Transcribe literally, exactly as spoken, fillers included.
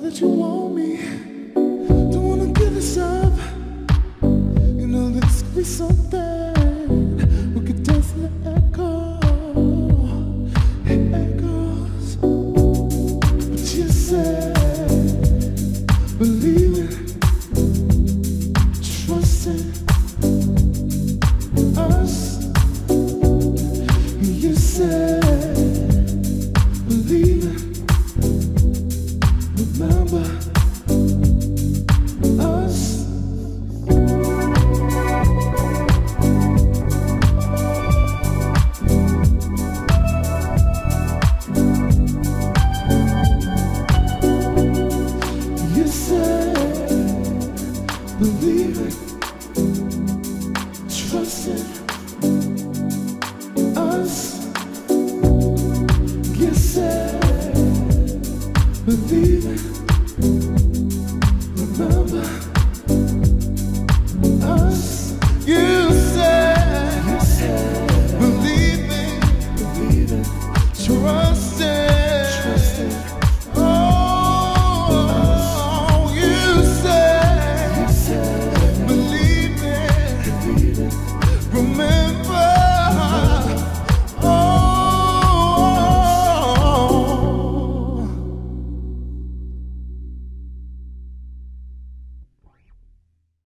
that you want me. Don't wanna give this up. You know that this could be something we could dance in the echo. It echoes. But you said, believe it, trust it, us. You said, believe it. Remember us. You said, believe it, trust it, us. You said, believe it.